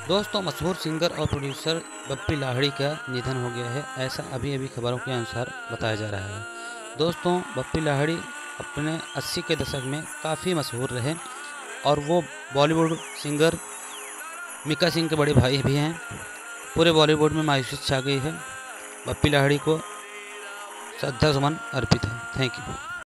दोस्तों, मशहूर सिंगर और प्रोड्यूसर बप्पी लाहिड़ी का निधन हो गया है, ऐसा अभी अभी खबरों के अनुसार बताया जा रहा है। दोस्तों, बप्पी लाहिड़ी अपने 80 के दशक में काफ़ी मशहूर रहे और वो बॉलीवुड सिंगर मिक्का सिंह के बड़े भाई भी हैं। पूरे बॉलीवुड में मायूसी छा गई है। बप्पी लाहिड़ी को श्रद्धा सुमन अर्पित है। Thank you.